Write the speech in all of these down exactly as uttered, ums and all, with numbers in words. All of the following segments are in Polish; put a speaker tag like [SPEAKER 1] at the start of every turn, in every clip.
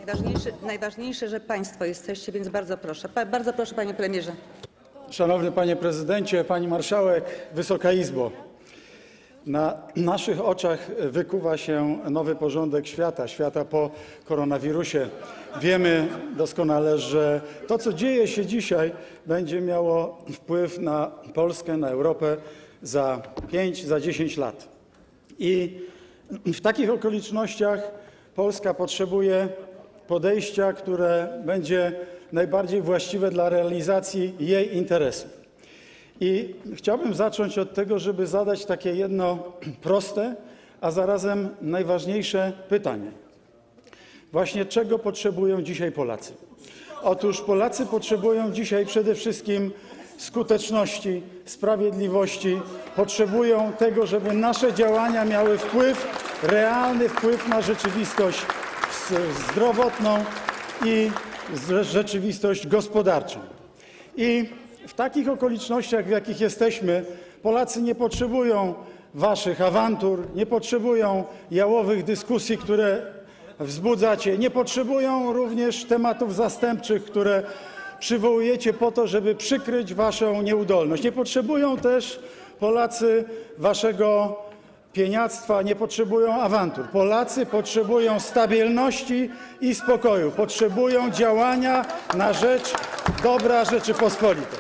[SPEAKER 1] Najważniejsze, najważniejsze, że państwo jesteście, więc bardzo proszę. Pa, bardzo proszę, panie premierze.
[SPEAKER 2] Szanowny panie prezydencie, pani marszałek, Wysoka Izbo. Na naszych oczach wykuwa się nowy porządek świata, świata po koronawirusie. Wiemy doskonale, że to, co dzieje się dzisiaj, będzie miało wpływ na Polskę, na Europę za pięć, za dziesięć lat. I w takich okolicznościach Polska potrzebuje podejścia, które będzie najbardziej właściwe dla realizacji jej interesów. I chciałbym zacząć od tego, żeby zadać takie jedno proste, a zarazem najważniejsze pytanie. Właśnie czego potrzebują dzisiaj Polacy? Otóż Polacy potrzebują dzisiaj przede wszystkim skuteczności, sprawiedliwości, potrzebują tego, żeby nasze działania miały wpływ, realny wpływ na rzeczywistość zdrowotną i rzeczywistość gospodarczą. I w takich okolicznościach, w jakich jesteśmy, Polacy nie potrzebują waszych awantur, nie potrzebują jałowych dyskusji, które wzbudzacie, nie potrzebują również tematów zastępczych, które przywołujecie po to, żeby przykryć waszą nieudolność. Nie potrzebują też Polacy waszego pieniactwa, nie potrzebują awantur. Polacy potrzebują stabilności i spokoju. Potrzebują działania na rzecz dobra Rzeczypospolitej.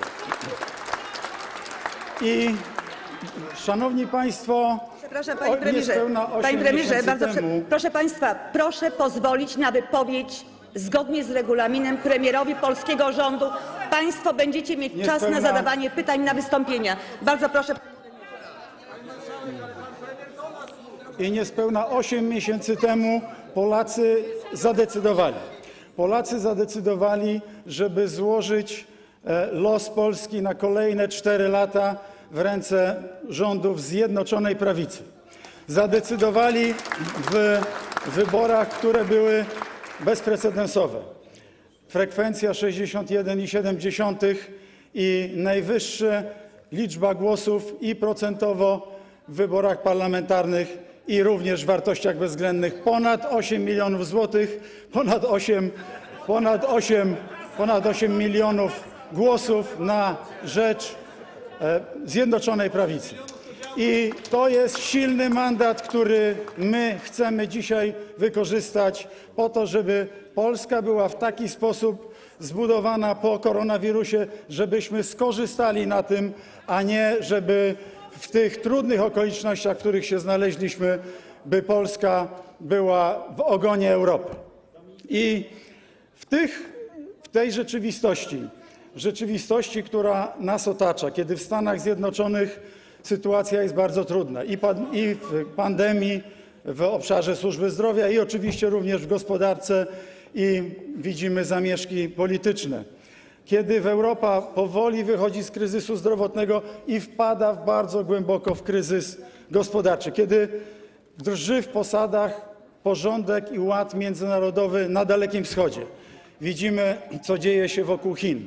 [SPEAKER 2] I szanowni państwo,
[SPEAKER 1] Przepraszam, panie premierze, panie premierze, bardzo temu... proszę państwa, proszę pozwolić na wypowiedź zgodnie z regulaminem premierowi polskiego rządu. Państwo będziecie mieć niespełna... czas na zadawanie pytań, na wystąpienia. Bardzo proszę.
[SPEAKER 2] I niespełna osiem miesięcy temu Polacy zadecydowali. Polacy zadecydowali, żeby złożyć los Polski na kolejne cztery lata w ręce rządów Zjednoczonej Prawicy. Zadecydowali w wyborach, które były bezprecedensowe. Frekwencja sześćdziesiąt jeden przecinek siedem i najwyższa liczba głosów i procentowo w wyborach parlamentarnych i również w wartościach bezwzględnych. Ponad osiem milionów złotych, ponad osiem, ponad osiem, ponad osiem milionów głosów na rzecz e, Zjednoczonej Prawicy. I to jest silny mandat, który my chcemy dzisiaj wykorzystać po to, żeby Polska była w taki sposób zbudowana po koronawirusie, żebyśmy skorzystali na tym, a nie żeby w tych trudnych okolicznościach, w których się znaleźliśmy, by Polska była w ogonie Europy. I w, tych, w tej rzeczywistości, w rzeczywistości, która nas otacza, kiedy w Stanach Zjednoczonych sytuacja jest bardzo trudna i, pan, i w pandemii, w obszarze służby zdrowia i oczywiście również w gospodarce i widzimy zamieszki polityczne. Kiedy Europa powoli wychodzi z kryzysu zdrowotnego i wpada w bardzo głęboko w kryzys gospodarczy, kiedy drży w posadach porządek i ład międzynarodowy na Dalekim Wschodzie. Widzimy, co dzieje się wokół Chin.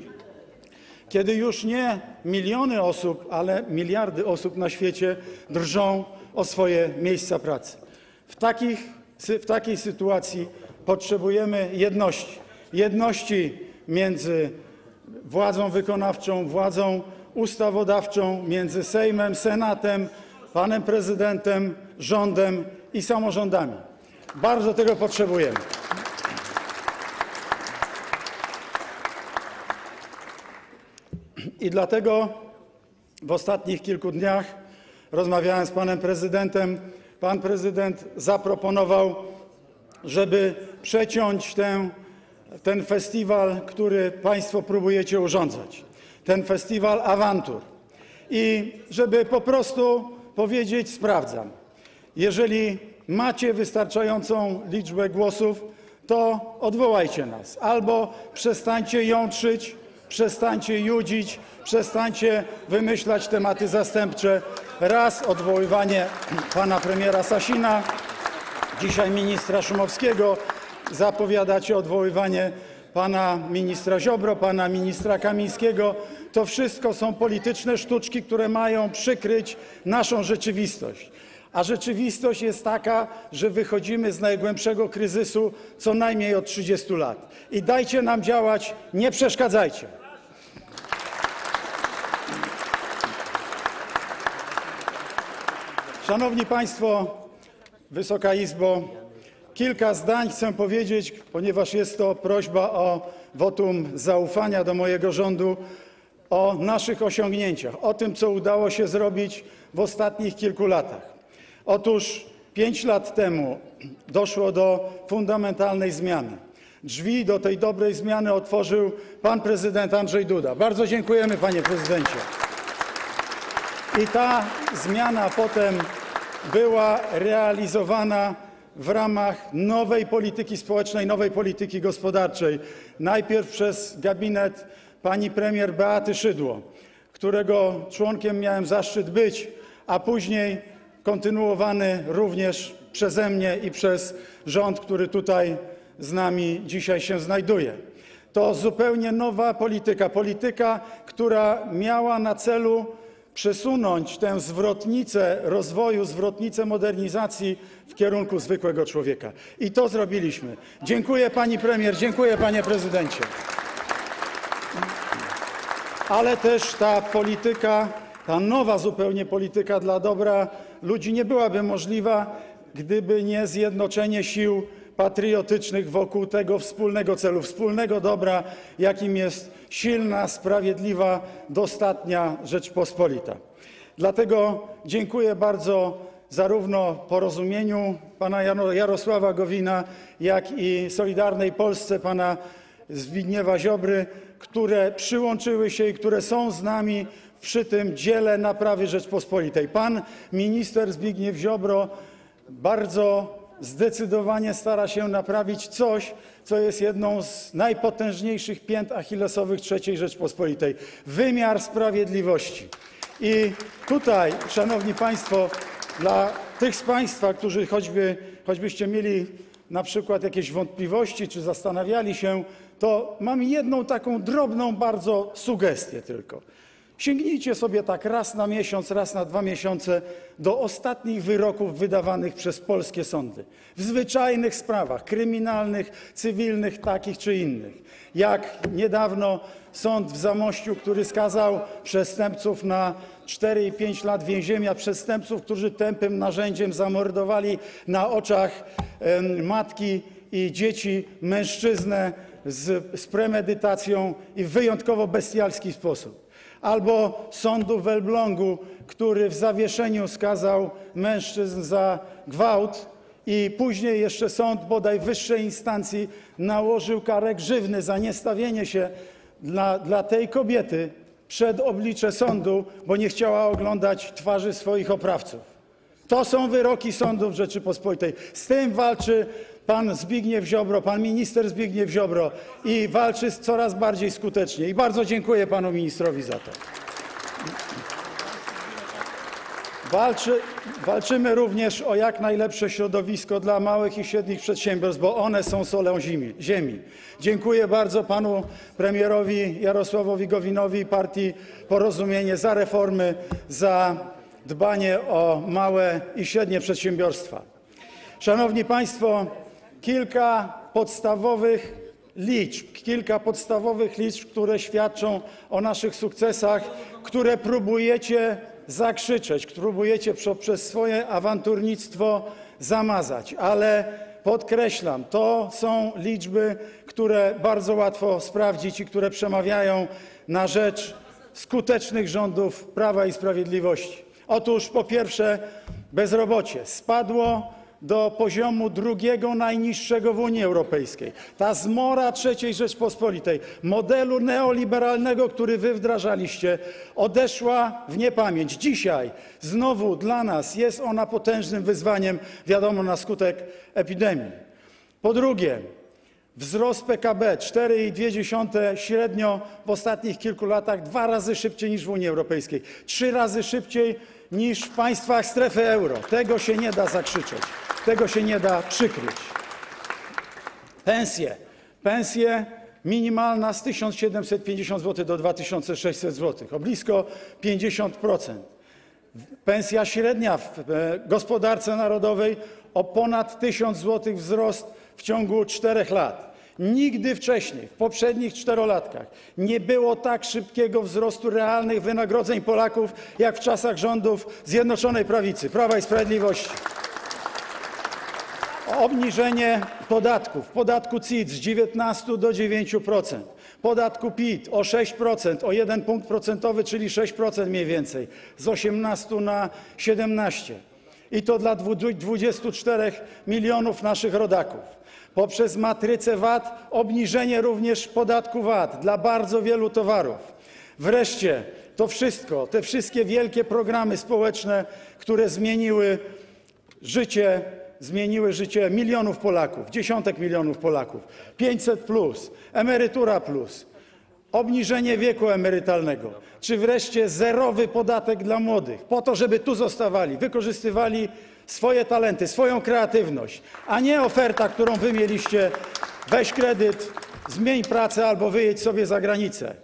[SPEAKER 2] Kiedy już nie miliony osób, ale miliardy osób na świecie drżą o swoje miejsca pracy. W, takich, w takiej sytuacji potrzebujemy jedności. Jedności między władzą wykonawczą, władzą ustawodawczą, między Sejmem, Senatem, panem prezydentem, rządem i samorządami. Bardzo tego potrzebujemy. I dlatego w ostatnich kilku dniach rozmawiałem z panem prezydentem. Pan prezydent zaproponował, żeby przeciąć tę, ten festiwal, który państwo próbujecie urządzać. Ten festiwal awantur. I żeby po prostu powiedzieć: sprawdzam. Jeżeli macie wystarczającą liczbę głosów, to odwołajcie nas. Albo przestańcie jątrzyć, przestańcie judzić, przestańcie wymyślać tematy zastępcze. Raz odwoływanie pana premiera Sasina, dzisiaj ministra Szumowskiego, zapowiadacie odwoływanie pana ministra Ziobro, pana ministra Kamińskiego. To wszystko są polityczne sztuczki, które mają przykryć naszą rzeczywistość. A rzeczywistość jest taka, że wychodzimy z najgłębszego kryzysu co najmniej od trzydziestu lat. I dajcie nam działać, nie przeszkadzajcie. Szanowni Państwo, Wysoka Izbo, kilka zdań chcę powiedzieć, ponieważ jest to prośba o wotum zaufania do mojego rządu, o naszych osiągnięciach, o tym, co udało się zrobić w ostatnich kilku latach. Otóż pięć lat temu doszło do fundamentalnej zmiany. Drzwi do tej dobrej zmiany otworzył pan prezydent Andrzej Duda. Bardzo dziękujemy, panie prezydencie. I ta zmiana potem była realizowana w ramach nowej polityki społecznej, nowej polityki gospodarczej. Najpierw przez gabinet pani premier Beaty Szydło, którego członkiem miałem zaszczyt być, a później kontynuowany również przeze mnie i przez rząd, który tutaj z nami dzisiaj się znajduje. To zupełnie nowa polityka, polityka, która miała na celu przesunąć tę zwrotnicę rozwoju, zwrotnicę modernizacji w kierunku zwykłego człowieka. I to zrobiliśmy. Dziękuję pani premier, dziękuję panie prezydencie. Ale też ta polityka, ta nowa zupełnie polityka dla dobra ludzi nie byłaby możliwa, gdyby nie zjednoczenie sił patriotycznych wokół tego wspólnego celu, wspólnego dobra, jakim jest silna, sprawiedliwa, dostatnia Rzeczpospolita. Dlatego dziękuję bardzo zarówno Porozumieniu pana Jarosława Gowina, jak i Solidarnej Polsce pana Zbigniewa Ziobry, które przyłączyły się i które są z nami przy tym dziele naprawy Rzeczpospolitej. Pan minister Zbigniew Ziobro bardzo zdecydowanie stara się naprawić coś, co jest jedną z najpotężniejszych pięt achillesowych trzeciej Rzeczpospolitej – wymiar sprawiedliwości. I tutaj, szanowni państwo, dla tych z państwa, którzy choćby, choćbyście mieli na przykład jakieś wątpliwości czy zastanawiali się, to mam jedną taką drobną bardzo sugestię tylko. Sięgnijcie sobie tak raz na miesiąc, raz na dwa miesiące do ostatnich wyroków wydawanych przez polskie sądy w zwyczajnych sprawach kryminalnych, cywilnych, takich czy innych. Jak niedawno sąd w Zamościu, który skazał przestępców na cztery i pięć lat więzienia, przestępców, którzy tępym narzędziem zamordowali na oczach matki i dzieci mężczyznę z, z premedytacją i w wyjątkowo bestialski sposób. Albo sądu w Elblągu, który w zawieszeniu skazał mężczyzn za gwałt i później jeszcze sąd bodaj wyższej instancji nałożył karę grzywny za niestawienie się dla, dla tej kobiety przed oblicze sądu, bo nie chciała oglądać twarzy swoich oprawców. To są wyroki sądów Rzeczypospolitej. Z tym walczy pan Zbigniew Ziobro, pan minister Zbigniew Ziobro i walczy coraz bardziej skutecznie. I bardzo dziękuję panu ministrowi za to. Walczy, walczymy również o jak najlepsze środowisko dla małych i średnich przedsiębiorstw, bo one są solą ziemi. ziemi. Dziękuję bardzo panu premierowi Jarosławowi Gowinowi i partii Porozumienie za reformy, za dbanie o małe i średnie przedsiębiorstwa. Szanowni państwo, kilka podstawowych liczb, kilka podstawowych liczb, które świadczą o naszych sukcesach, które próbujecie zakrzyczeć, próbujecie przez swoje awanturnictwo zamazać, ale podkreślam, to są liczby, które bardzo łatwo sprawdzić i które przemawiają na rzecz skutecznych rządów Prawa i Sprawiedliwości. Otóż po pierwsze bezrobocie spadło do poziomu drugiego najniższego w Unii Europejskiej. Ta zmora trzeciej Rzeczpospolitej, modelu neoliberalnego, który wy wdrażaliście, odeszła w niepamięć. Dzisiaj znowu dla nas jest ona potężnym wyzwaniem, wiadomo, na skutek epidemii. Po drugie, wzrost P K B cztery i dwie dziesiąte średnio w ostatnich kilku latach, dwa razy szybciej niż w Unii Europejskiej, trzy razy szybciej niż w państwach strefy euro. Tego się nie da zakrzyczeć, tego się nie da przykryć. Pensje. Pensje minimalna z tysiąc siedemset pięćdziesiąt złotych do dwa tysiące sześćset złotych, o blisko pięćdziesiąt procent. Pensja średnia w gospodarce narodowej o ponad tysiąc złotych wzrost w ciągu czterech lat. Nigdy wcześniej, w poprzednich czterolatkach, nie było tak szybkiego wzrostu realnych wynagrodzeń Polaków, jak w czasach rządów Zjednoczonej Prawicy, Prawa i Sprawiedliwości. Obniżenie podatków, podatku C I T z dziewiętnastu do dziewięciu procent, podatku P I T o sześć procent, o jeden punkt procentowy, czyli sześć procent mniej więcej, z osiemnastu na siedemnaście. I to dla dwudziestu czterech milionów naszych rodaków. Poprzez matrycę V A T obniżenie również podatku V A T dla bardzo wielu towarów. Wreszcie to wszystko, te wszystkie wielkie programy społeczne, które zmieniły życie, zmieniły życie milionów Polaków, dziesiątek milionów Polaków. pięćset plus, emerytura plus, obniżenie wieku emerytalnego, czy wreszcie zerowy podatek dla młodych, po to, żeby tu zostawali, wykorzystywali swoje talenty, swoją kreatywność, a nie oferta, którą wy mieliście: weź kredyt, zmień pracę albo wyjedź sobie za granicę.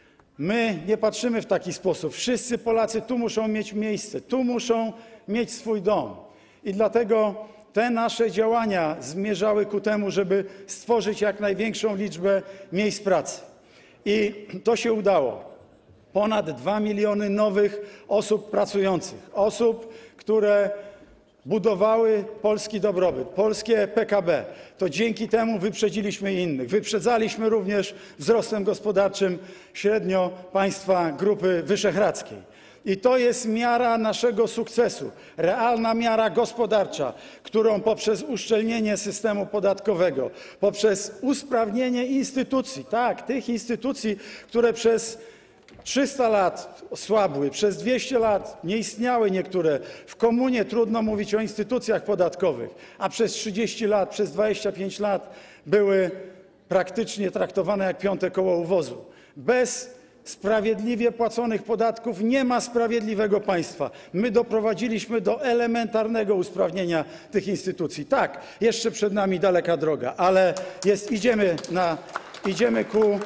[SPEAKER 2] My nie patrzymy w taki sposób. Wszyscy Polacy tu muszą mieć miejsce, tu muszą mieć swój dom. I dlatego te nasze działania zmierzały ku temu, żeby stworzyć jak największą liczbę miejsc pracy. I to się udało. Ponad dwa miliony nowych osób pracujących, osób, które budowały polski dobrobyt, polskie P K B. To dzięki temu wyprzedziliśmy innych. Wyprzedzaliśmy również wzrostem gospodarczym średnio państwa Grupy Wyszehradzkiej. I to jest miara naszego sukcesu, realna miara gospodarcza, którą poprzez uszczelnienie systemu podatkowego, poprzez usprawnienie instytucji, tak, tych instytucji, które przez trzysta lat słabły, przez dwieście lat nie istniały niektóre. W komunie trudno mówić o instytucjach podatkowych, a przez trzydzieści lat, przez dwadzieścia pięć lat były praktycznie traktowane jak piąte koło u wozu. Bez sprawiedliwie płaconych podatków nie ma sprawiedliwego państwa. My doprowadziliśmy do elementarnego usprawnienia tych instytucji. Tak, jeszcze przed nami daleka droga, ale jest, idziemy, na, idziemy ku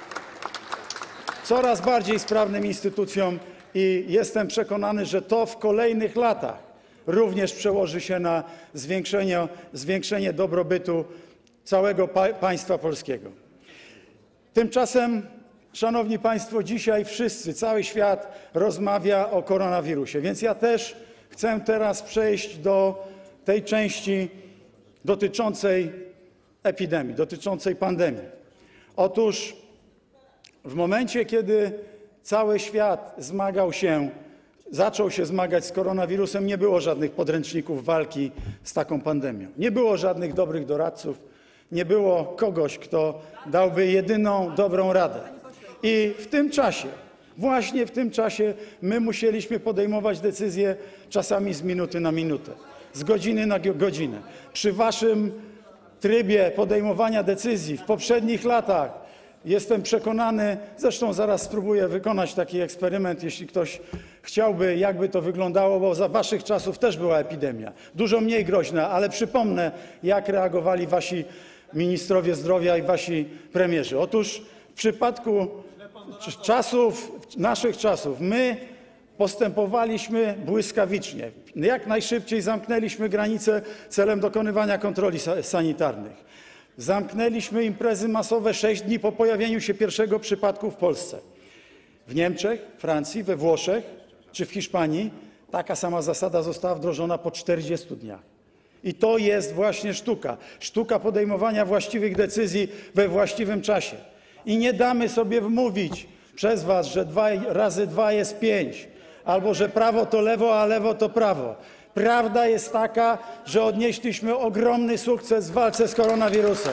[SPEAKER 2] coraz bardziej sprawnym instytucjom i jestem przekonany, że to w kolejnych latach również przełoży się na zwiększenie, zwiększenie dobrobytu całego pa- państwa polskiego. Tymczasem, szanowni państwo, dzisiaj wszyscy, cały świat rozmawia o koronawirusie, więc ja też chcę teraz przejść do tej części dotyczącej epidemii, dotyczącej pandemii. Otóż w momencie, kiedy cały świat zmagał się, zaczął się zmagać z koronawirusem, nie było żadnych podręczników walki z taką pandemią. Nie było żadnych dobrych doradców, nie było kogoś, kto dałby jedyną dobrą radę. I w tym czasie, właśnie w tym czasie my musieliśmy podejmować decyzje czasami z minuty na minutę, z godziny na godzinę. Przy waszym trybie podejmowania decyzji w poprzednich latach jestem przekonany, zresztą zaraz spróbuję wykonać taki eksperyment, jeśli ktoś chciałby, jakby to wyglądało, bo za waszych czasów też była epidemia, dużo mniej groźna, ale przypomnę, jak reagowali wasi ministrowie zdrowia i wasi premierzy. Otóż w przypadku czasów, naszych czasów, my postępowaliśmy błyskawicznie. Jak najszybciej zamknęliśmy granice celem dokonywania kontroli sanitarnych. Zamknęliśmy imprezy masowe sześć dni po pojawieniu się pierwszego przypadku w Polsce. W Niemczech, Francji, we Włoszech czy w Hiszpanii taka sama zasada została wdrożona po czterdziestu dniach. I to jest właśnie sztuka. Sztuka podejmowania właściwych decyzji we właściwym czasie. I nie damy sobie wmówić przez was, że dwa razy dwa jest pięć, albo że prawo to lewo, a lewo to prawo. Prawda jest taka, że odnieśliśmy ogromny sukces w walce z koronawirusem.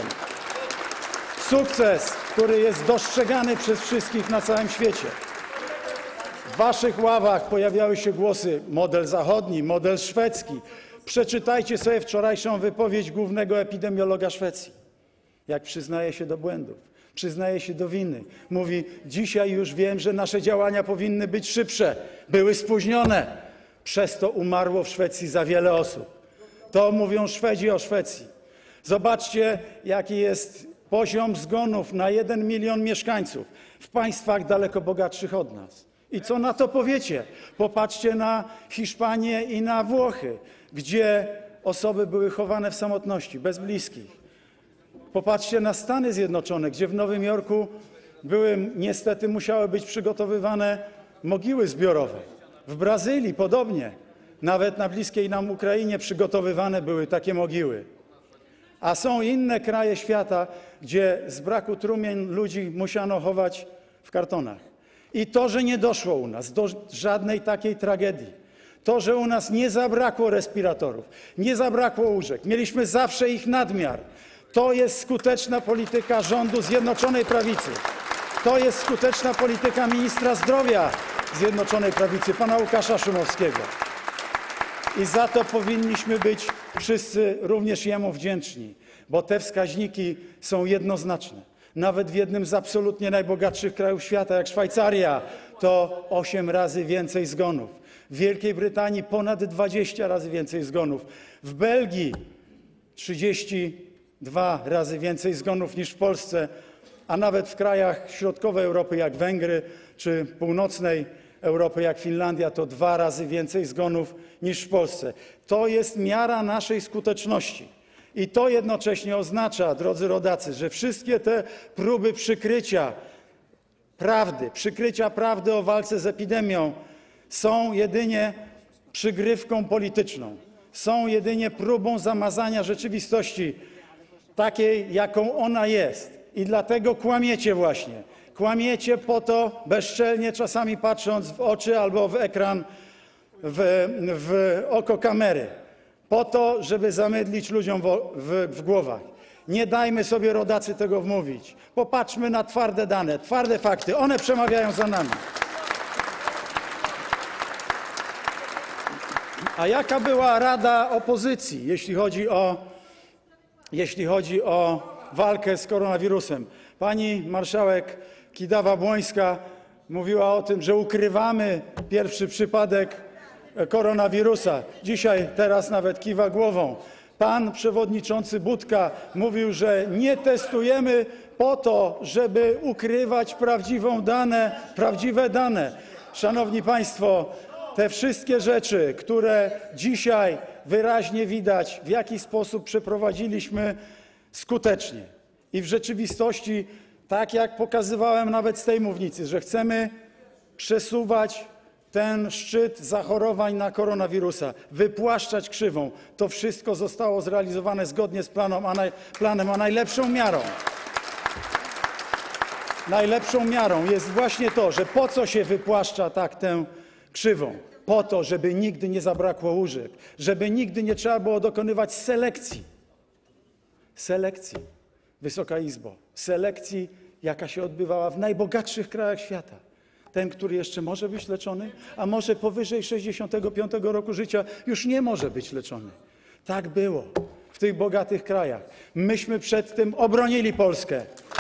[SPEAKER 2] Sukces, który jest dostrzegany przez wszystkich na całym świecie. W waszych ławach pojawiały się głosy: model zachodni, model szwedzki. Przeczytajcie sobie wczorajszą wypowiedź głównego epidemiologa Szwecji. Jak przyznaje się do błędów, przyznaje się do winy. Mówi: dzisiaj już wiem, że nasze działania powinny być szybsze, były spóźnione. Przez to umarło w Szwecji za wiele osób. To mówią Szwedzi o Szwecji. Zobaczcie, jaki jest poziom zgonów na jeden milion mieszkańców w państwach daleko bogatszych od nas. I co na to powiecie? Popatrzcie na Hiszpanię i na Włochy, gdzie osoby były chowane w samotności, bez bliskich. Popatrzcie na Stany Zjednoczone, gdzie w Nowym Jorku były, niestety musiały być przygotowywane mogiły zbiorowe. W Brazylii podobnie. Nawet na bliskiej nam Ukrainie przygotowywane były takie mogiły. A są inne kraje świata, gdzie z braku trumien ludzi musiano chować w kartonach. I to, że nie doszło u nas do żadnej takiej tragedii, to, że u nas nie zabrakło respiratorów, nie zabrakło łóżek, mieliśmy zawsze ich nadmiar, to jest skuteczna polityka rządu Zjednoczonej Prawicy. To jest skuteczna polityka ministra zdrowia Zjednoczonej Prawicy, pana Łukasza Szumowskiego. I za to powinniśmy być wszyscy również jemu wdzięczni, bo te wskaźniki są jednoznaczne. Nawet w jednym z absolutnie najbogatszych krajów świata, jak Szwajcaria, to osiem razy więcej zgonów. W Wielkiej Brytanii ponad dwadzieścia razy więcej zgonów. W Belgii trzydzieści dwa razy więcej zgonów niż w Polsce, a nawet w krajach środkowej Europy jak Węgry czy północnej Europy jak Finlandia to dwa razy więcej zgonów niż w Polsce. To jest miara naszej skuteczności. I to jednocześnie oznacza, drodzy rodacy, że wszystkie te próby przykrycia prawdy, przykrycia prawdy o walce z epidemią są jedynie przygrywką polityczną, są jedynie próbą zamazania rzeczywistości takiej, jaką ona jest. I dlatego kłamiecie właśnie. Kłamiecie po to, bezczelnie czasami patrząc w oczy albo w ekran, w, w oko kamery, po to, żeby zamydlić ludziom w, w, w głowach. Nie dajmy sobie, rodacy, tego wmówić. Popatrzmy na twarde dane, twarde fakty. One przemawiają za nami. A jaka była rada opozycji, jeśli chodzi o, jeśli chodzi o walkę z koronawirusem? Pani marszałek Kidawa-Błońska mówiła o tym, że ukrywamy pierwszy przypadek koronawirusa. Dzisiaj, teraz nawet kiwa głową. Pan przewodniczący Budka mówił, że nie testujemy po to, żeby ukrywać prawdziwą dane, prawdziwe dane. Szanowni Państwo, te wszystkie rzeczy, które dzisiaj wyraźnie widać, w jaki sposób przeprowadziliśmy skutecznie. I w rzeczywistości, tak jak pokazywałem nawet z tej mównicy, że chcemy przesuwać ten szczyt zachorowań na koronawirusa, wypłaszczać krzywą, to wszystko zostało zrealizowane zgodnie z planem, a, naj, planem, a najlepszą miarą, najlepszą miarą jest właśnie to, że po co się wypłaszcza tak tę krzywą? Po to, żeby nigdy nie zabrakło łóżek, żeby nigdy nie trzeba było dokonywać selekcji. Selekcji, Wysoka Izbo, selekcji, jaka się odbywała w najbogatszych krajach świata. Ten, który jeszcze może być leczony, a może powyżej sześćdziesiątego piątego roku życia już nie może być leczony. Tak było w tych bogatych krajach. Myśmy przed tym obronili Polskę.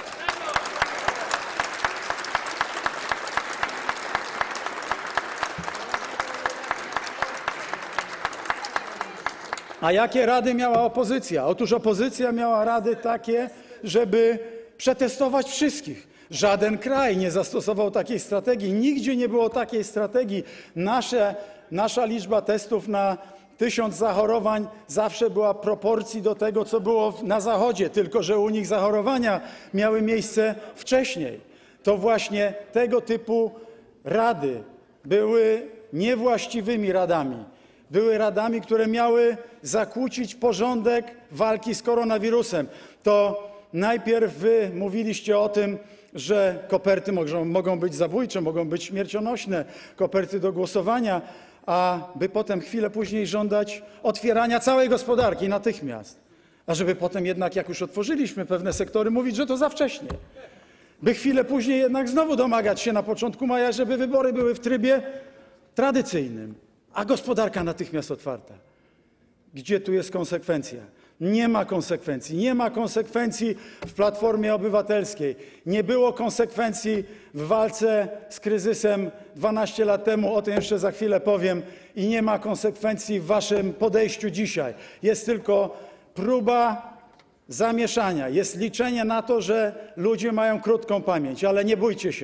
[SPEAKER 2] A jakie rady miała opozycja? Otóż opozycja miała rady takie, żeby przetestować wszystkich. Żaden kraj nie zastosował takiej strategii. Nigdzie nie było takiej strategii. Nasze, nasza liczba testów na tysiąc zachorowań zawsze była w proporcji do tego, co było na Zachodzie, tylko że u nich zachorowania miały miejsce wcześniej. To właśnie tego typu rady były niewłaściwymi radami. Były radami, które miały zakłócić porządek walki z koronawirusem. To najpierw wy mówiliście o tym, że koperty mogą, mogą być zabójcze, mogą być śmiercionośne, koperty do głosowania, a by potem chwilę później żądać otwierania całej gospodarki natychmiast. A żeby potem jednak, jak już otworzyliśmy pewne sektory, mówić, że to za wcześnie. By chwilę później jednak znowu domagać się na początku maja, żeby wybory były w trybie tradycyjnym, a gospodarka natychmiast otwarta. Gdzie tu jest konsekwencja? Nie ma konsekwencji. Nie ma konsekwencji w Platformie Obywatelskiej. Nie było konsekwencji w walce z kryzysem dwanaście lat temu, o tym jeszcze za chwilę powiem, i nie ma konsekwencji w waszym podejściu dzisiaj. Jest tylko próba zamieszania, jest liczenie na to, że ludzie mają krótką pamięć, ale nie bójcie się.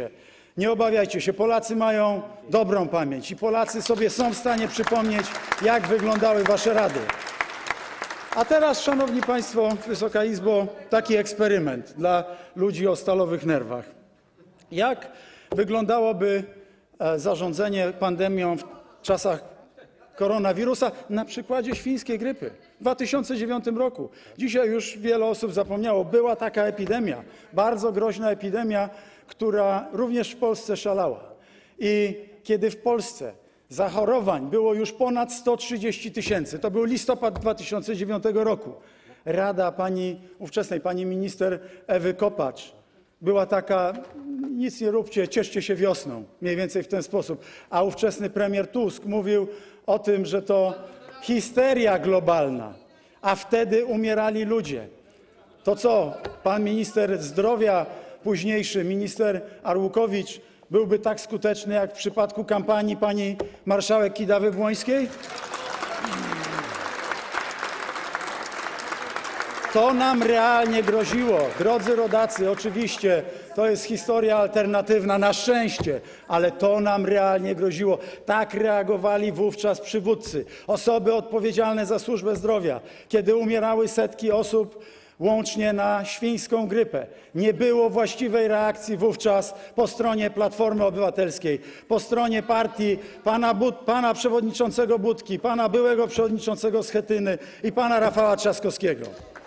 [SPEAKER 2] Nie obawiajcie się, Polacy mają dobrą pamięć i Polacy sobie są w stanie przypomnieć, jak wyglądały wasze rady. A teraz, szanowni państwo, Wysoka Izbo, taki eksperyment dla ludzi o stalowych nerwach. Jak wyglądałoby zarządzanie pandemią w czasach koronawirusa na przykładzie świńskiej grypy w dwa tysiące dziewiątym roku? Dzisiaj już wiele osób zapomniało. Była taka epidemia, bardzo groźna epidemia, która również w Polsce szalała. I kiedy w Polsce zachorowań było już ponad sto trzydzieści tysięcy, to był listopad dwa tysiące dziewiątego roku, rada pani ówczesnej pani minister Ewy Kopacz była taka: nic nie róbcie, cieszcie się wiosną, mniej więcej w ten sposób. A ówczesny premier Tusk mówił o tym, że to histeria globalna, a wtedy umierali ludzie. To co, pan minister zdrowia, późniejszy minister Arłukowicz, byłby tak skuteczny jak w przypadku kampanii pani marszałek Kidawy-Błońskiej? To nam realnie groziło. Drodzy rodacy, oczywiście to jest historia alternatywna, na szczęście, ale to nam realnie groziło. Tak reagowali wówczas przywódcy, osoby odpowiedzialne za służbę zdrowia, kiedy umierały setki osób łącznie na świńską grypę. Nie było właściwej reakcji wówczas po stronie Platformy Obywatelskiej, po stronie partii pana, Bud pana przewodniczącego Budki, pana byłego przewodniczącego Schetyny i pana Rafała Trzaskowskiego.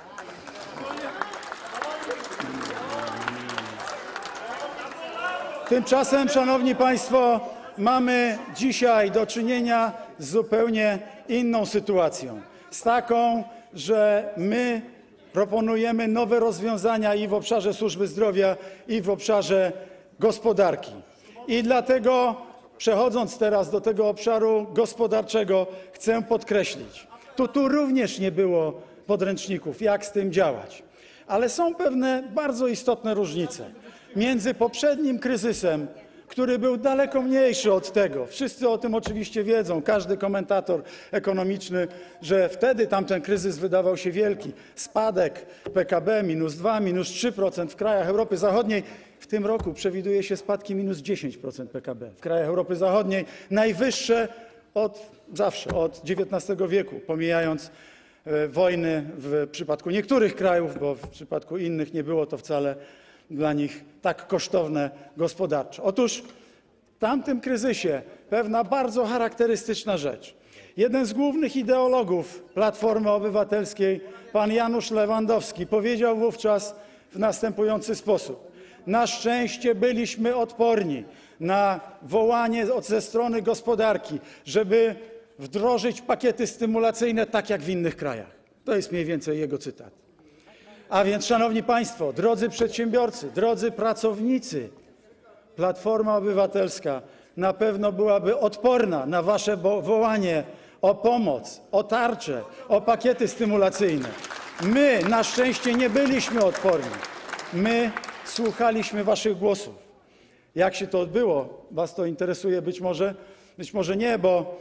[SPEAKER 2] Tymczasem, szanowni państwo, mamy dzisiaj do czynienia z zupełnie inną sytuacją. Z taką, że my proponujemy nowe rozwiązania i w obszarze służby zdrowia, i w obszarze gospodarki. I dlatego, przechodząc teraz do tego obszaru gospodarczego, chcę podkreślić, tu, tu również nie było podręczników, jak z tym działać. Ale są pewne bardzo istotne różnice między poprzednim kryzysem, który był daleko mniejszy od tego. Wszyscy o tym oczywiście wiedzą, każdy komentator ekonomiczny, że wtedy tamten kryzys wydawał się wielki. Spadek P K B minus dwa, minus trzy procent w krajach Europy Zachodniej. W tym roku przewiduje się spadki minus dziesięć procent P K B w krajach Europy Zachodniej. Najwyższe od zawsze, od dziewiętnastego wieku, pomijając e, wojny w przypadku niektórych krajów, bo w przypadku innych nie było to wcale dla nich tak kosztowne gospodarczo. Otóż w tamtym kryzysie pewna bardzo charakterystyczna rzecz. Jeden z głównych ideologów Platformy Obywatelskiej, pan Janusz Lewandowski, powiedział wówczas w następujący sposób: na szczęście byliśmy odporni na wołanie ze strony gospodarki, żeby wdrożyć pakiety stymulacyjne tak jak w innych krajach. To jest mniej więcej jego cytat. A więc, szanowni państwo, drodzy przedsiębiorcy, drodzy pracownicy, Platforma Obywatelska na pewno byłaby odporna na wasze wołanie o pomoc, o tarcze, o pakiety stymulacyjne. My na szczęście nie byliśmy odporni. My słuchaliśmy waszych głosów. Jak się to odbyło? Was to interesuje być może? Być może nie, bo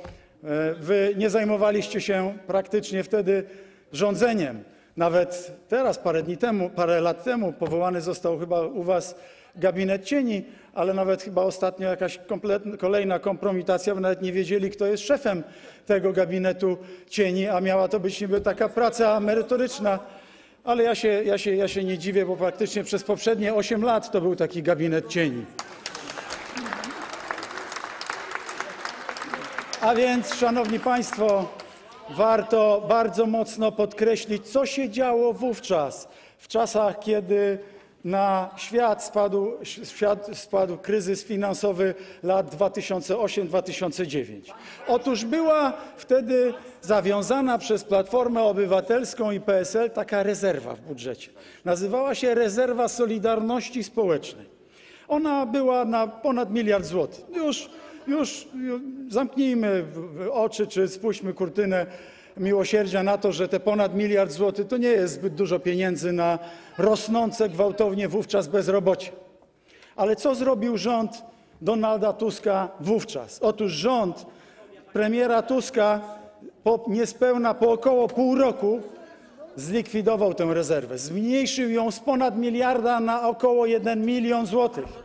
[SPEAKER 2] wy nie zajmowaliście się praktycznie wtedy rządzeniem. Nawet teraz, parę dni temu, parę lat temu powołany został chyba u was gabinet cieni, ale nawet chyba ostatnio jakaś kolejna kompromitacja, bo nawet nie wiedzieli, kto jest szefem tego gabinetu cieni, a miała to być niby taka praca merytoryczna. Ale ja się, ja się, ja się nie dziwię, bo praktycznie przez poprzednie osiem lat to był taki gabinet cieni. A więc, szanowni państwo, warto bardzo mocno podkreślić, co się działo wówczas, w czasach, kiedy na świat spadł, świat spadł kryzys finansowy lat dwa tysiące osiem do dwa tysiące dziewięć. Otóż była wtedy zawiązana przez Platformę Obywatelską i P S L taka rezerwa w budżecie. Nazywała się Rezerwa Solidarności Społecznej. Ona była na ponad miliard złotych. Już Już zamknijmy oczy, czy spuśćmy kurtynę miłosierdzia na to, że te ponad miliard złotych to nie jest zbyt dużo pieniędzy na rosnące gwałtownie wówczas bezrobocie. Ale co zrobił rząd Donalda Tuska wówczas? Otóż rząd premiera Tuska po niespełna po około pół roku zlikwidował tę rezerwę. Zmniejszył ją z ponad miliarda na około jeden milion złotych.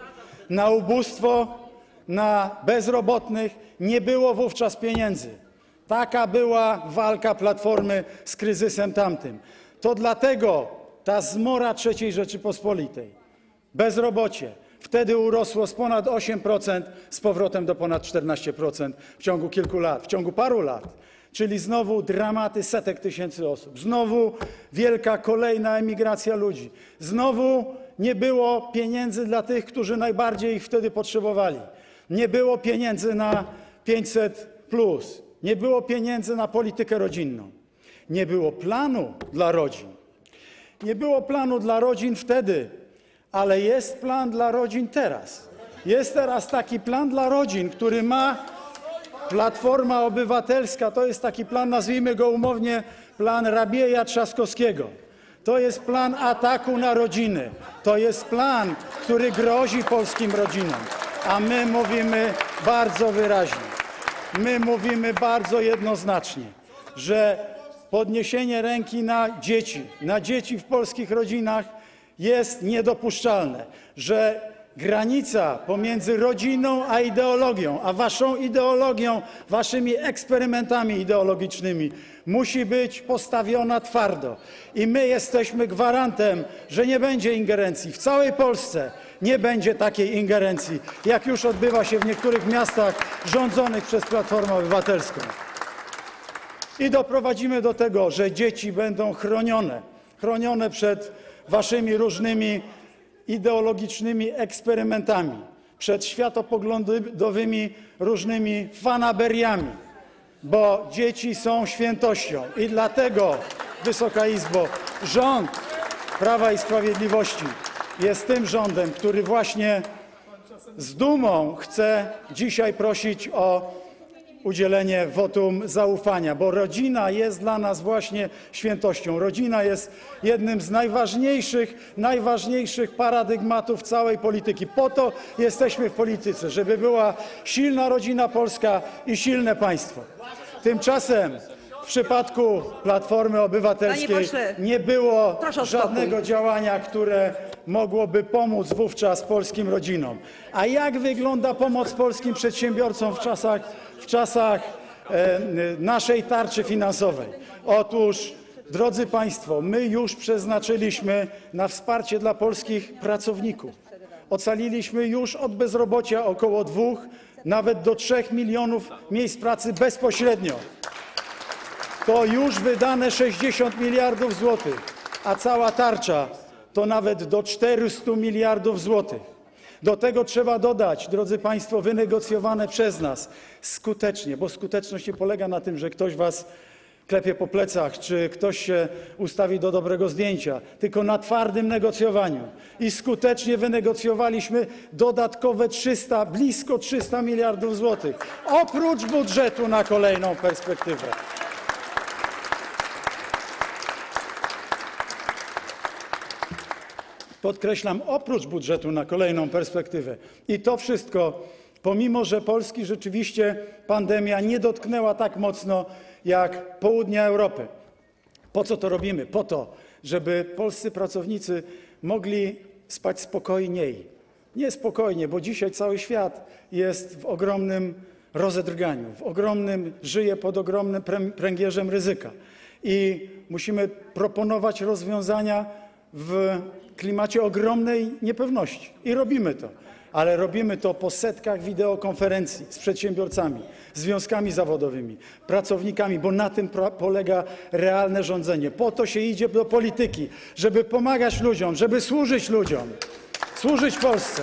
[SPEAKER 2] Na ubóstwo, na bezrobotnych nie było wówczas pieniędzy. Taka była walka Platformy z kryzysem tamtym. To dlatego ta zmora trzeciej Rzeczypospolitej, bezrobocie, wtedy urosło z ponad osiem procent z powrotem do ponad czternaście procent w ciągu kilku lat, w ciągu paru lat. Czyli znowu dramaty setek tysięcy osób, znowu wielka kolejna emigracja ludzi, znowu nie było pieniędzy dla tych, którzy najbardziej ich wtedy potrzebowali. Nie było pieniędzy na pięćset plus, nie było pieniędzy na politykę rodzinną, nie było planu dla rodzin. Nie było planu dla rodzin wtedy, ale jest plan dla rodzin teraz. Jest teraz taki plan dla rodzin, który ma Platforma Obywatelska. To jest taki plan, nazwijmy go umownie, plan Rabieja Trzaskowskiego. To jest plan ataku na rodziny. To jest plan, który grozi polskim rodzinom. A my mówimy bardzo wyraźnie, my mówimy bardzo jednoznacznie, że podniesienie ręki na dzieci, na dzieci w polskich rodzinach jest niedopuszczalne, że granica pomiędzy rodziną a ideologią, a waszą ideologią, waszymi eksperymentami ideologicznymi musi być postawiona twardo. I my jesteśmy gwarantem, że nie będzie ingerencji. W całej Polsce nie będzie takiej ingerencji, jak już odbywa się w niektórych miastach rządzonych przez Platformę Obywatelską. I doprowadzimy do tego, że dzieci będą chronione, chronione przed waszymi różnymi ideologicznymi eksperymentami, przed światopoglądowymi różnymi fanaberiami, bo dzieci są świętością. I dlatego, Wysoka Izbo, rząd Prawa i Sprawiedliwości jest tym rządem, który właśnie z dumą chce dzisiaj prosić o udzielenie wotum zaufania, bo rodzina jest dla nas właśnie świętością. Rodzina jest jednym z najważniejszych, najważniejszych paradygmatów całej polityki. Po to jesteśmy w polityce, żeby była silna rodzina polska i silne państwo. Tymczasem w przypadku Platformy Obywatelskiej
[SPEAKER 1] pośle,
[SPEAKER 2] nie było żadnego
[SPEAKER 1] spokój.
[SPEAKER 2] działania, które mogłoby pomóc wówczas polskim rodzinom. A jak wygląda pomoc polskim przedsiębiorcom w czasach, w czasach e, naszej tarczy finansowej? Otóż, drodzy państwo, my już przeznaczyliśmy na wsparcie dla polskich pracowników. Ocaliliśmy już od bezrobocia około dwóch, nawet do trzech milionów miejsc pracy bezpośrednio. To już wydane sześćdziesiąt miliardów złotych, a cała tarcza to nawet do czterystu miliardów złotych. Do tego trzeba dodać, drodzy państwo, wynegocjowane przez nas skutecznie, bo skuteczność nie polega na tym, że ktoś was klepie po plecach, czy ktoś się ustawi do dobrego zdjęcia, tylko na twardym negocjowaniu. I skutecznie wynegocjowaliśmy dodatkowe trzysta, blisko trzysta miliardów złotych, oprócz budżetu na kolejną perspektywę. Podkreślam, oprócz budżetu na kolejną perspektywę. I to wszystko, pomimo że Polski rzeczywiście pandemia nie dotknęła tak mocno jak południa Europy. Po co to robimy? Po to, żeby polscy pracownicy mogli spać spokojniej. Nie spokojnie, bo dzisiaj cały świat jest w ogromnym rozedrganiu, w ogromnym, żyje pod ogromnym pręgierzem ryzyka. I musimy proponować rozwiązania w klimacie ogromnej niepewności. I robimy to. Ale robimy to po setkach wideokonferencji z przedsiębiorcami, związkami zawodowymi, pracownikami, bo na tym polega realne rządzenie. Po to się idzie do polityki, żeby pomagać ludziom, żeby służyć ludziom, służyć Polsce.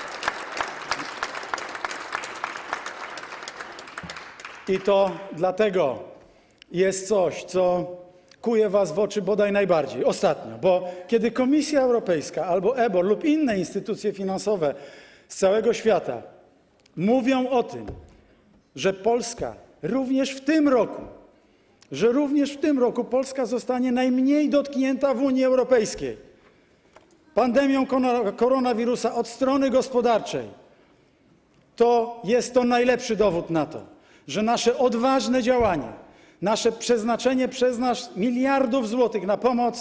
[SPEAKER 2] I to dlatego jest coś, co kuje was w oczy bodaj najbardziej ostatnio, bo kiedy Komisja Europejska albo E B O R lub inne instytucje finansowe z całego świata mówią o tym, że Polska również w tym roku, że również w tym roku Polska zostanie najmniej dotknięta w Unii Europejskiej pandemią koronawirusa od strony gospodarczej, to jest to najlepszy dowód na to, że nasze odważne działania, nasze przeznaczenie przez nas miliardów złotych na pomoc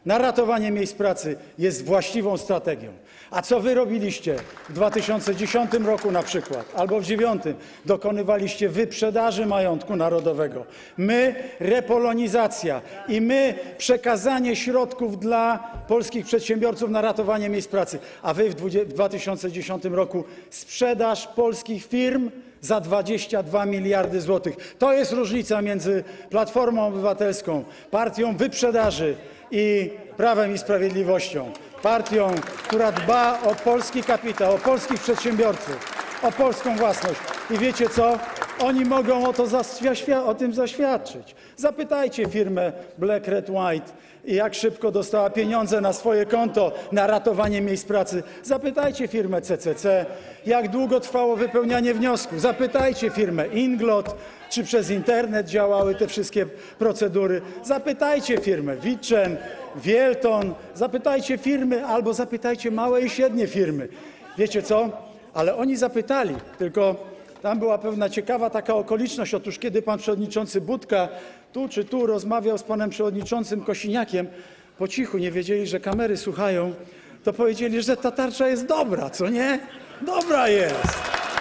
[SPEAKER 2] na ratowanie miejsc pracy jest właściwą strategią. A co wy robiliście w dwa tysiące dziesiątym roku na przykład, albo w dwa tysiące dziewiątym? Dokonywaliście wyprzedaży majątku narodowego. My repolonizacja i my przekazanie środków dla polskich przedsiębiorców na ratowanie miejsc pracy. A wy w dwa tysiące dziesiątym roku sprzedaż polskich firm za dwadzieścia dwa miliardy złotych. To jest różnica między Platformą Obywatelską, partią wyprzedaży, i Prawem i Sprawiedliwością. Partią, która dba o polski kapitał, o polskich przedsiębiorców, o polską własność. I wiecie co? Oni mogą o, to o tym zaświadczyć. Zapytajcie firmę Black Red White, jak szybko dostała pieniądze na swoje konto na ratowanie miejsc pracy. Zapytajcie firmę C C C, jak długo trwało wypełnianie wniosku. Zapytajcie firmę Inglot, czy przez internet działały te wszystkie procedury. Zapytajcie firmę Witchen, Wielton, zapytajcie firmy albo zapytajcie małe i średnie firmy. Wiecie co? Ale oni zapytali, tylko tam była pewna ciekawa taka okoliczność. Otóż kiedy pan przewodniczący Budka tu czy tu rozmawiał z panem przewodniczącym Kosiniakiem, po cichu, nie wiedzieli, że kamery słuchają, to powiedzieli, że ta tarcza jest dobra, co nie? Dobra jest.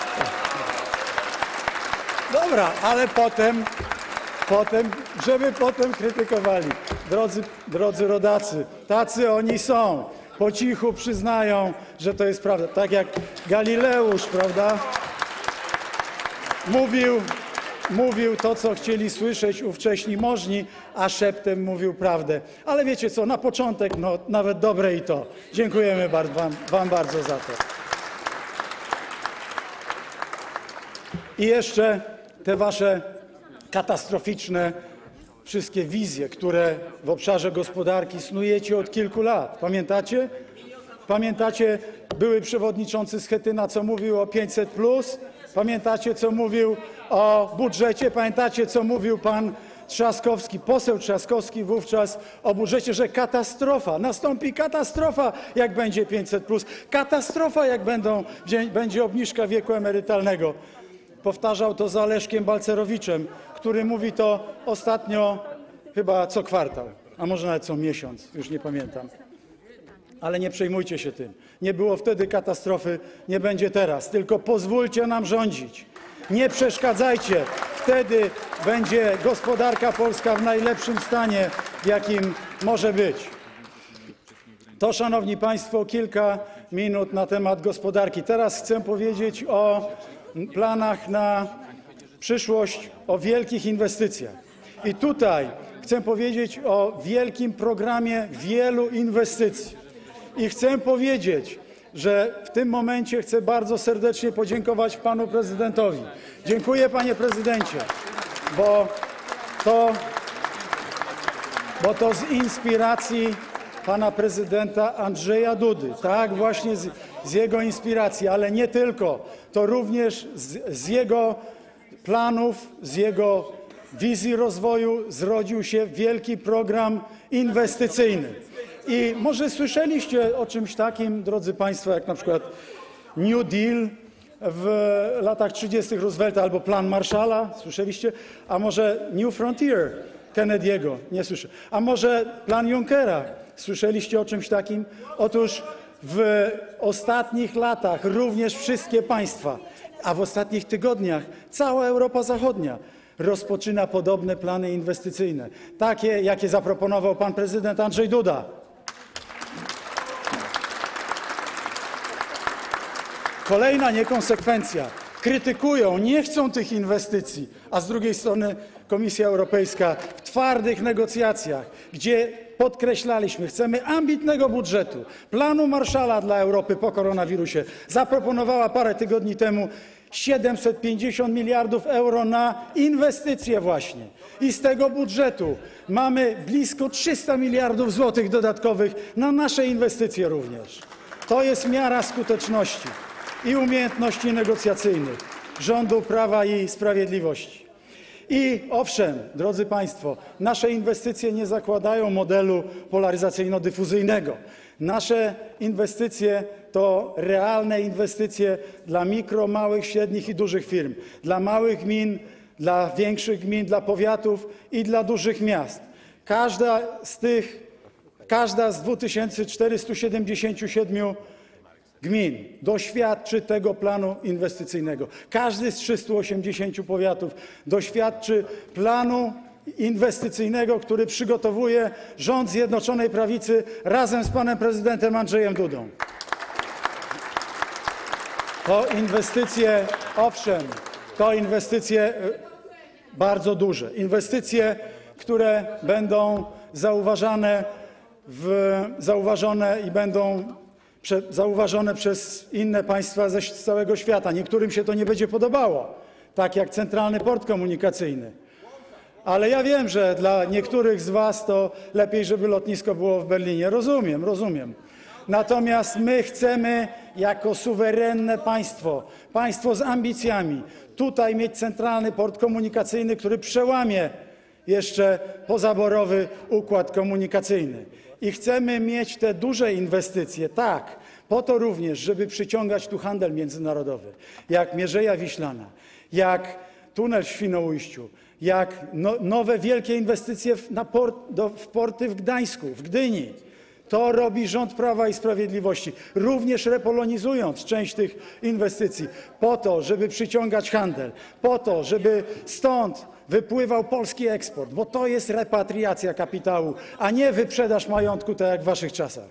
[SPEAKER 2] Dobra, ale potem, potem, żeby potem krytykowali. Drodzy, drodzy rodacy, tacy oni są. Po cichu przyznają, że to jest prawda. Tak jak Galileusz, prawda? Mówił, mówił to, co chcieli słyszeć ówcześni możni, a szeptem mówił prawdę. Ale wiecie co, na początek, no nawet dobre i to. Dziękujemy wam, wam bardzo za to. I jeszcze te wasze katastroficzne wszystkie wizje, które w obszarze gospodarki snujecie od kilku lat. Pamiętacie? Pamiętacie były przewodniczący Schetyna, co mówił o pięćset plus? Pamiętacie, co mówił o budżecie? Pamiętacie, co mówił pan Trzaskowski, poseł Trzaskowski wówczas o budżecie, że katastrofa, nastąpi katastrofa, jak będzie pięćset plus, katastrofa, jak będą, będzie obniżka wieku emerytalnego. Powtarzał to za Leszkiem Balcerowiczem, który mówi to ostatnio chyba co kwartał, a może nawet co miesiąc, już nie pamiętam. Ale nie przejmujcie się tym. Nie było wtedy katastrofy, nie będzie teraz. Tylko pozwólcie nam rządzić. Nie przeszkadzajcie. Wtedy będzie gospodarka polska w najlepszym stanie, w jakim może być. To, szanowni państwo, kilka minut na temat gospodarki. Teraz chcę powiedzieć o planach na przyszłość, o wielkich inwestycjach. I tutaj chcę powiedzieć o wielkim programie wielu inwestycji. I chcę powiedzieć, że w tym momencie chcę bardzo serdecznie podziękować panu prezydentowi. Dziękuję, panie prezydencie, bo to, bo to z inspiracji pana prezydenta Andrzeja Dudy, tak, właśnie z, z jego inspiracji, ale nie tylko, to również z, z jego planów, z jego wizji rozwoju zrodził się wielki program inwestycyjny. I może słyszeliście o czymś takim, drodzy państwo, jak na przykład New Deal w latach trzydziestych Roosevelta albo plan Marshalla, słyszeliście? A może New Frontier Kennedy'ego? Nie słyszę. A może plan Junckera? Słyszeliście o czymś takim? Otóż w ostatnich latach również wszystkie państwa, a w ostatnich tygodniach cała Europa Zachodnia rozpoczyna podobne plany inwestycyjne, takie, jakie zaproponował pan prezydent Andrzej Duda. Kolejna niekonsekwencja. Krytykują, nie chcą tych inwestycji, a z drugiej strony Komisja Europejska w twardych negocjacjach, gdzie podkreślaliśmy, chcemy ambitnego budżetu, planu Marshalla dla Europy po koronawirusie, zaproponowała parę tygodni temu siedemset pięćdziesiąt miliardów euro na inwestycje właśnie. I z tego budżetu mamy blisko trzysta miliardów złotych dodatkowych na nasze inwestycje również. To jest miara skuteczności i umiejętności negocjacyjnych rządu Prawa i Sprawiedliwości. I owszem, drodzy państwo, nasze inwestycje nie zakładają modelu polaryzacyjno-dyfuzyjnego. Nasze inwestycje to realne inwestycje dla mikro, małych, średnich i dużych firm, dla małych gmin, dla większych gmin, dla powiatów i dla dużych miast. Każda z tych Każda z dwa tysiące czterystu siedemdziesięciu siedmiu gmin doświadczy tego planu inwestycyjnego. Każdy z trzystu osiemdziesięciu powiatów doświadczy planu inwestycyjnego, który przygotowuje rząd Zjednoczonej Prawicy razem z panem prezydentem Andrzejem Dudą. To inwestycje, owszem, to inwestycje bardzo duże. Inwestycje, które będą zauważane, w, zauważone i będą prze, zauważone przez inne państwa ze z całego świata. Niektórym się to nie będzie podobało, tak jak Centralny Port Komunikacyjny. Ale ja wiem, że dla niektórych z was to lepiej, żeby lotnisko było w Berlinie. Rozumiem, rozumiem. Natomiast my chcemy jako suwerenne państwo, państwo z ambicjami, tutaj mieć Centralny Port Komunikacyjny, który przełamie jeszcze pozaborowy układ komunikacyjny. I chcemy mieć te duże inwestycje, tak, po to również, żeby przyciągać tu handel międzynarodowy, jak Mierzeja Wiślana, jak tunel w Świnoujściu, jak no, nowe wielkie inwestycje w, na port, do, w porty w Gdańsku, w Gdyni. To robi rząd Prawa i Sprawiedliwości, również repolonizując część tych inwestycji, po to, żeby przyciągać handel, po to, żeby stąd wypływał polski eksport, bo to jest repatriacja kapitału, a nie wyprzedaż majątku, tak jak w waszych czasach.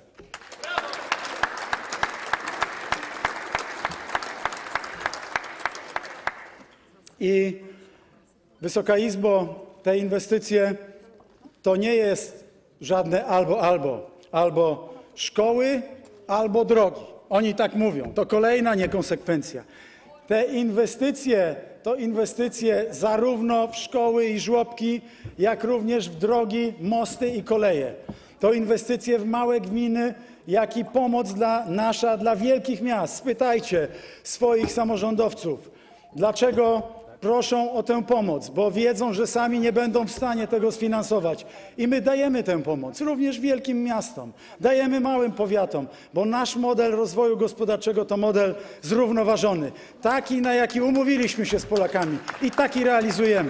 [SPEAKER 2] I Wysoka Izbo, te inwestycje to nie jest żadne albo, albo. Albo szkoły, albo drogi. Oni tak mówią. To kolejna niekonsekwencja. Te inwestycje to inwestycje zarówno w szkoły i żłobki, jak również w drogi, mosty i koleje. To inwestycje w małe gminy, jak i pomoc dla nasza, dla wielkich miast. Spytajcie swoich samorządowców, dlaczego proszą o tę pomoc, bo wiedzą, że sami nie będą w stanie tego sfinansować. I my dajemy tę pomoc, również wielkim miastom, dajemy małym powiatom, bo nasz model rozwoju gospodarczego to model zrównoważony. Taki, na jaki umówiliśmy się z Polakami i taki realizujemy.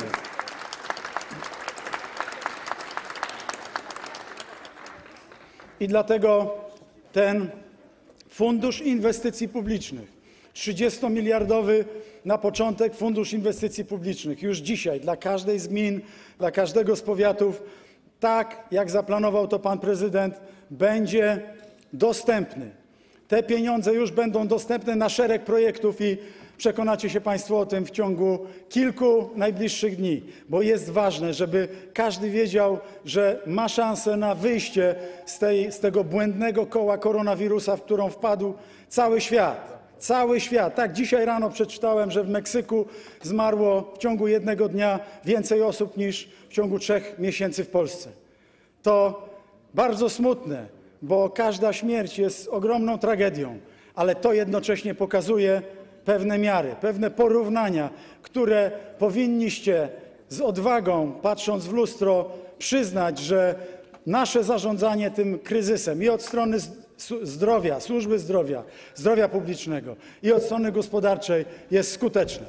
[SPEAKER 2] I dlatego ten Fundusz Inwestycji Publicznych, trzydziestomiliardowy na początek Fundusz Inwestycji Publicznych, już dzisiaj dla każdej z gmin, dla każdego z powiatów, tak jak zaplanował to pan prezydent, będzie dostępny. Te pieniądze już będą dostępne na szereg projektów i przekonacie się państwo o tym w ciągu kilku najbliższych dni, bo jest ważne, żeby każdy wiedział, że ma szansę na wyjście z, tej, z tego błędnego koła koronawirusa, w którą wpadł cały świat. Cały świat. Tak, dzisiaj rano przeczytałem, że w Meksyku zmarło w ciągu jednego dnia więcej osób niż w ciągu trzech miesięcy w Polsce. To bardzo smutne, bo każda śmierć jest ogromną tragedią, ale to jednocześnie pokazuje pewne miary, pewne porównania, które powinniście z odwagą, patrząc w lustro, przyznać, że nasze zarządzanie tym kryzysem i od strony zdrowia, służby zdrowia, zdrowia publicznego i od strony gospodarczej jest skuteczne.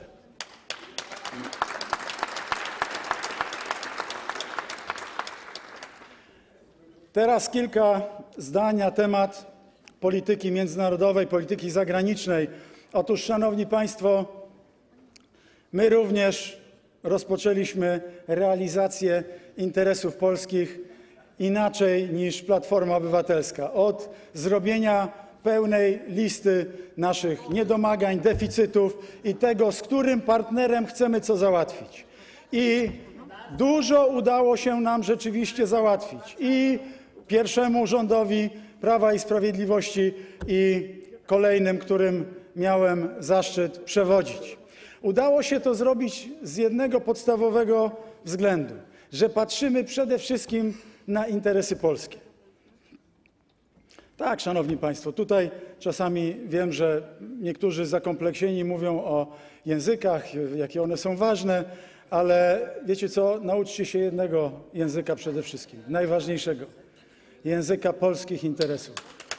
[SPEAKER 2] Teraz kilka zdań na temat polityki międzynarodowej, polityki zagranicznej. Otóż, szanowni państwo, my również rozpoczęliśmy realizację interesów polskich inaczej niż Platforma Obywatelska. Od zrobienia pełnej listy naszych niedomagań, deficytów i tego, z którym partnerem chcemy co załatwić. I dużo udało się nam rzeczywiście załatwić. I pierwszemu rządowi Prawa i Sprawiedliwości i kolejnym, którym miałem zaszczyt przewodzić. Udało się to zrobić z jednego podstawowego względu, że patrzymy przede wszystkim na interesy polskie. Tak, szanowni państwo, tutaj czasami wiem, że niektórzy zakompleksieni mówią o językach, jakie one są ważne, ale wiecie co, nauczcie się jednego języka przede wszystkim, najważniejszego, języka polskich interesów.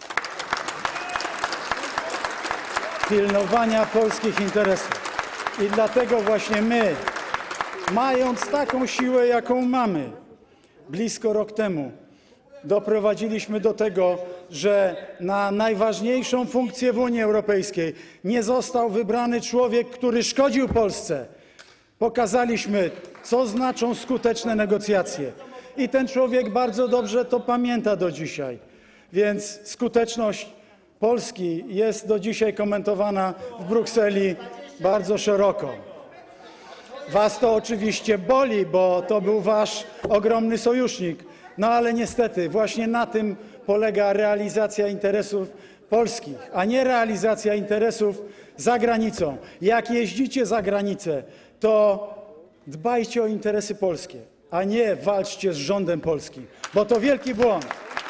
[SPEAKER 2] Pilnowania polskich interesów. I dlatego właśnie my, mając taką siłę, jaką mamy, blisko rok temu doprowadziliśmy do tego, że na najważniejszą funkcję w Unii Europejskiej nie został wybrany człowiek, który szkodził Polsce. Pokazaliśmy, co znaczą skuteczne negocjacje. I ten człowiek bardzo dobrze to pamięta do dzisiaj. Więc skuteczność Polski jest do dzisiaj komentowana w Brukseli bardzo szeroko. Was to oczywiście boli, bo to był wasz ogromny sojusznik. No ale niestety właśnie na tym polega realizacja interesów polskich, a nie realizacja interesów za granicą. Jak jeździcie za granicę, to dbajcie o interesy polskie, a nie walczcie z rządem polskim, bo to wielki błąd.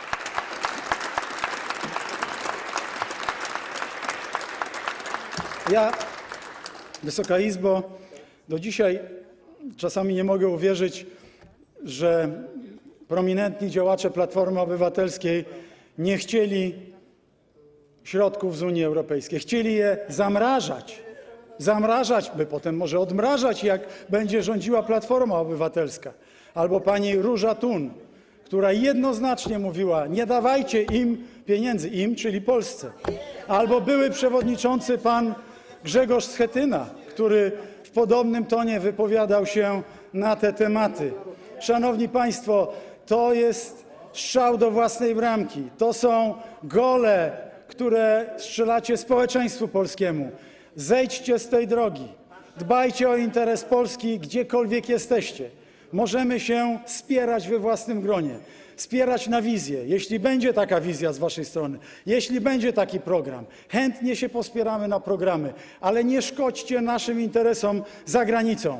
[SPEAKER 2] Ja, Wysoka Izbo, do dzisiaj czasami nie mogę uwierzyć, że prominentni działacze Platformy Obywatelskiej nie chcieli środków z Unii Europejskiej. Chcieli je zamrażać, zamrażać, by potem może odmrażać, jak będzie rządziła Platforma Obywatelska. Albo pani Róża Thun, która jednoznacznie mówiła: nie dawajcie im pieniędzy, im, czyli Polsce. Albo były przewodniczący pan Grzegorz Schetyna, który w podobnym tonie wypowiadał się na te tematy. Szanowni Państwo, to jest strzał do własnej bramki. To są gole, które strzelacie społeczeństwu polskiemu. Zejdźcie z tej drogi. Dbajcie o interes Polski, gdziekolwiek jesteście. Możemy się spierać we własnym gronie, spierać na wizję. Jeśli będzie taka wizja z waszej strony, jeśli będzie taki program, chętnie się pospieramy na programy, ale nie szkodźcie naszym interesom za granicą.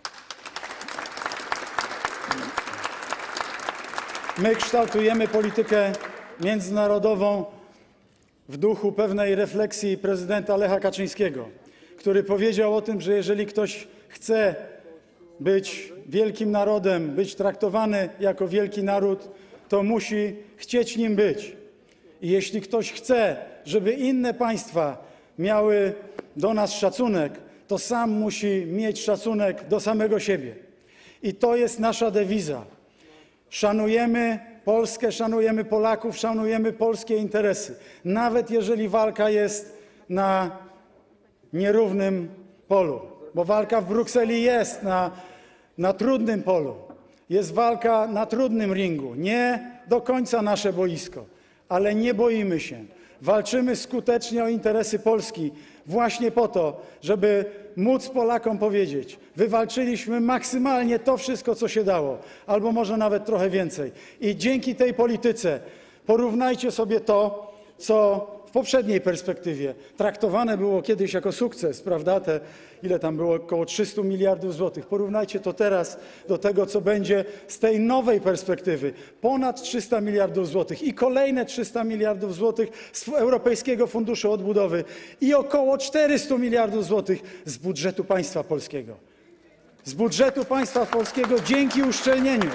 [SPEAKER 2] My kształtujemy politykę międzynarodową w duchu pewnej refleksji prezydenta Lecha Kaczyńskiego, który powiedział o tym, że jeżeli ktoś chce być wielkim narodem, być traktowany jako wielki naród, to musi chcieć nim być. I jeśli ktoś chce, żeby inne państwa miały do nas szacunek, to sam musi mieć szacunek do samego siebie. I to jest nasza dewiza. Szanujemy Polskę, szanujemy Polaków, szanujemy polskie interesy, nawet jeżeli walka jest na nierównym polu, bo walka w Brukseli jest na, na trudnym polu, jest walka na trudnym ringu, nie do końca nasze boisko, ale nie boimy się. Walczymy skutecznie o interesy Polski właśnie po to, żeby móc Polakom powiedzieć: wywalczyliśmy maksymalnie to wszystko, co się dało, albo może nawet trochę więcej. I dzięki tej polityce porównajcie sobie to, co w poprzedniej perspektywie traktowane było kiedyś jako sukces, prawda? Te, ile tam było? Około trzysta miliardów złotych. Porównajcie to teraz do tego, co będzie z tej nowej perspektywy. Ponad trzysta miliardów złotych i kolejne trzysta miliardów złotych z Europejskiego Funduszu Odbudowy i około czterysta miliardów złotych z budżetu państwa polskiego. Z budżetu państwa polskiego dzięki uszczelnieniu,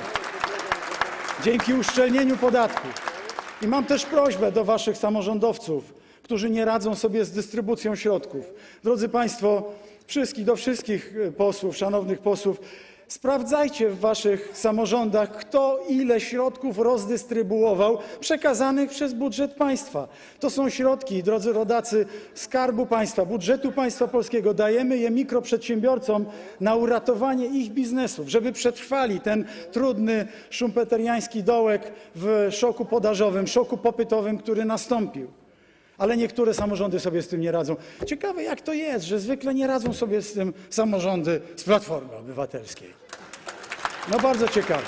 [SPEAKER 2] dzięki uszczelnieniu podatków. I mam też prośbę do waszych samorządowców, którzy nie radzą sobie z dystrybucją środków. Drodzy Państwo, wszystkich, do wszystkich posłów, szanownych posłów, sprawdzajcie w waszych samorządach, kto ile środków rozdystrybuował przekazanych przez budżet państwa. To są środki, drodzy rodacy, Skarbu Państwa, budżetu państwa polskiego. Dajemy je mikroprzedsiębiorcom na uratowanie ich biznesów, żeby przetrwali ten trudny szumpeteriański dołek w szoku podażowym, szoku popytowym, który nastąpił. Ale niektóre samorządy sobie z tym nie radzą. Ciekawe, jak to jest, że zwykle nie radzą sobie z tym samorządy z Platformy Obywatelskiej. No bardzo ciekawe.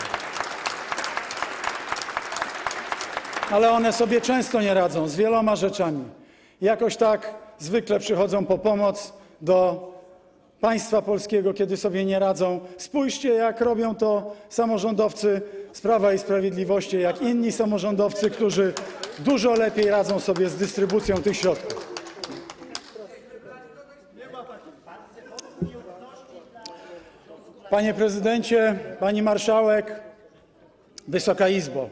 [SPEAKER 2] Ale one sobie często nie radzą z wieloma rzeczami. Jakoś tak zwykle przychodzą po pomoc do państwa polskiego, kiedy sobie nie radzą. Spójrzcie, jak robią to samorządowcy z Prawa i Sprawiedliwości, jak inni samorządowcy, którzy dużo lepiej radzą sobie z dystrybucją tych środków. Panie prezydencie, pani marszałek, Wysoka Izbo.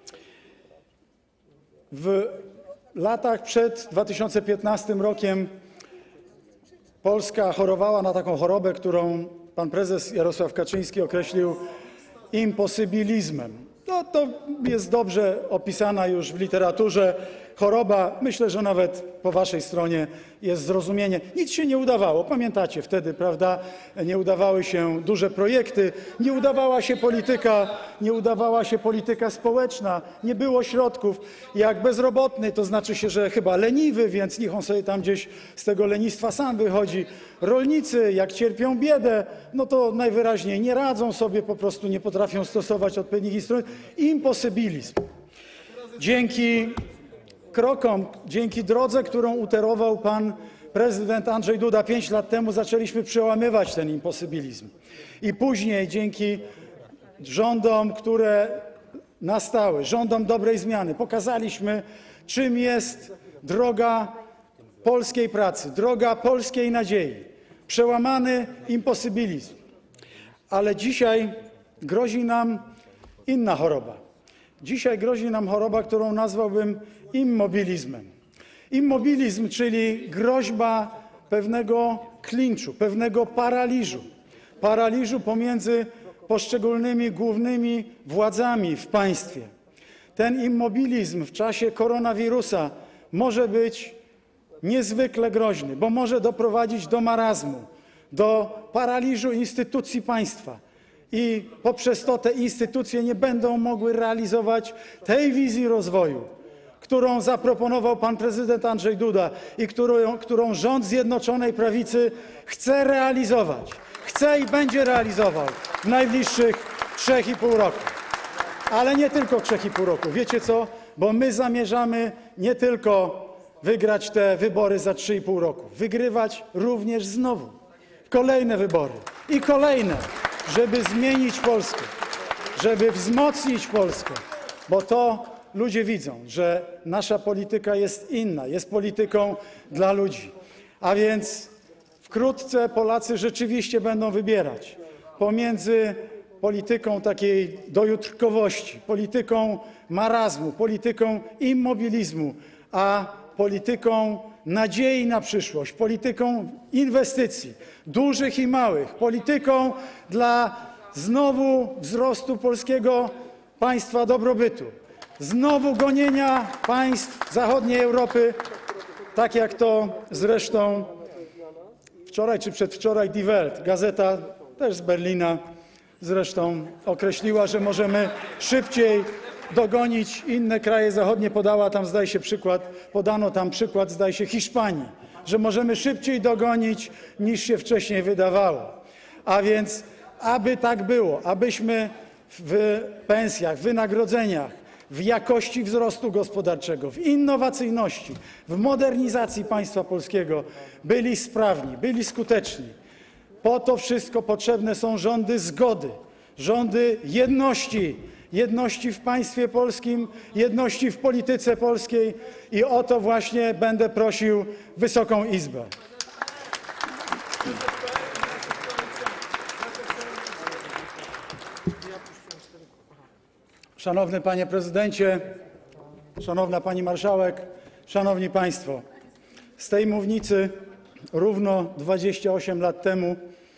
[SPEAKER 2] W latach przed dwa tysiące piętnastym rokiem Polska chorowała na taką chorobę, którą pan prezes Jarosław Kaczyński określił imposybilizmem. To, to jest dobrze opisana już w literaturze choroba. Myślę, że nawet po waszej stronie jest zrozumienie. Nic się nie udawało. Pamiętacie wtedy, prawda? Nie udawały się duże projekty, nie udawała się polityka, nie udawała się polityka społeczna, nie było środków. Jak bezrobotny, to znaczy się, że chyba leniwy, więc niech on sobie tam gdzieś z tego lenistwa sam wychodzi. Rolnicy, jak cierpią biedę, no to najwyraźniej nie radzą sobie, po prostu nie potrafią stosować odpowiednich instrumentów. Imposybilizm. Dzięki krokom, dzięki drodze, którą uterował pan prezydent Andrzej Duda pięć lat temu, zaczęliśmy przełamywać ten imposybilizm. I później dzięki rządom, które nastały, rządom dobrej zmiany, pokazaliśmy, czym jest droga polskiej pracy, droga polskiej nadziei. Przełamany imposybilizm. Ale dzisiaj grozi nam inna choroba. Dzisiaj grozi nam choroba, którą nazwałbym immobilizmem. Immobilizm, czyli groźba pewnego klinczu, pewnego paraliżu. Paraliżu pomiędzy poszczególnymi głównymi władzami w państwie. Ten immobilizm w czasie koronawirusa może być niezwykle groźny, bo może doprowadzić do marazmu, do paraliżu instytucji państwa. I poprzez to te instytucje nie będą mogły realizować tej wizji rozwoju, którą zaproponował pan prezydent Andrzej Duda i którą, którą rząd Zjednoczonej Prawicy chce realizować. Chce i będzie realizował w najbliższych trzech i pół roku. Ale nie tylko trzech i pół roku. Wiecie co? Bo my zamierzamy nie tylko wygrać te wybory za trzy i pół roku, wygrywać również znowu kolejne wybory i kolejne, żeby zmienić Polskę, żeby wzmocnić Polskę, bo to ludzie widzą, że nasza polityka jest inna, jest polityką dla ludzi. A więc wkrótce Polacy rzeczywiście będą wybierać pomiędzy polityką takiej dojutrkowości, polityką marazmu, polityką immobilizmu, a polityką nadziei na przyszłość, polityką inwestycji, dużych i małych, polityką dla znowu wzrostu polskiego państwa dobrobytu, znowu gonienia państw zachodniej Europy, tak jak to zresztą wczoraj czy przedwczoraj Die Welt, gazeta też z Berlina, zresztą określiła, że możemy szybciej dogonić inne kraje zachodnie. Podała tam, zdaje się, przykład, podano tam przykład, zdaje się, Hiszpanii, że możemy szybciej dogonić, niż się wcześniej wydawało. A więc, aby tak było, abyśmy w pensjach, w wynagrodzeniach, w jakości wzrostu gospodarczego, w innowacyjności, w modernizacji państwa polskiego byli sprawni, byli skuteczni. Po to wszystko potrzebne są rządy zgody, rządy jedności, jedności w państwie polskim, jedności w polityce polskiej i o to właśnie będę prosił Wysoką Izbę. Szanowny Panie Prezydencie, Szanowna Pani Marszałek, Szanowni Państwo, z tej mównicy równo dwadzieścia osiem lat temu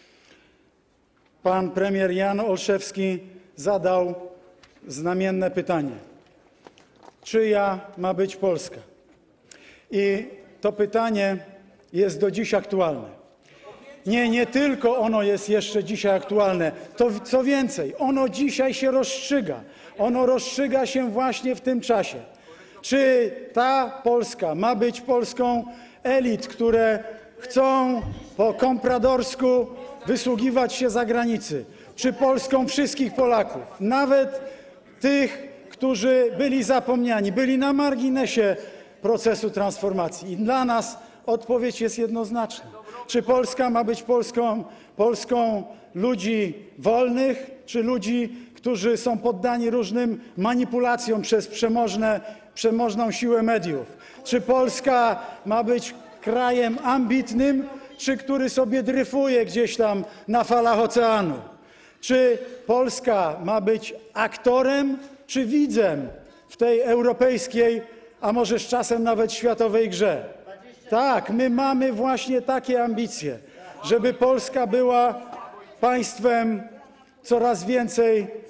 [SPEAKER 2] pan premier Jan Olszewski zadał znamienne pytanie: czyja ma być Polska? I to pytanie jest do dziś aktualne. Nie, nie tylko ono jest jeszcze dzisiaj aktualne, to co więcej, ono dzisiaj się rozstrzyga. Ono rozstrzyga się właśnie w tym czasie. Czy ta Polska ma być Polską elit, które chcą po kompradorsku wysługiwać się za granicy, czy Polską wszystkich Polaków, nawet tych, którzy byli zapomniani, byli na marginesie procesu transformacji. I dla nas odpowiedź jest jednoznaczna. Czy Polska ma być Polską, Polską ludzi wolnych, czy ludzi, którzy są poddani różnym manipulacjom przez przemożne, przemożną siłę mediów? Czy Polska ma być krajem ambitnym, czy który sobie dryfuje gdzieś tam na falach oceanu? Czy Polska ma być aktorem, czy widzem w tej europejskiej, a może z czasem nawet światowej grze? Tak, my mamy właśnie takie ambicje, żeby Polska była państwem coraz więcej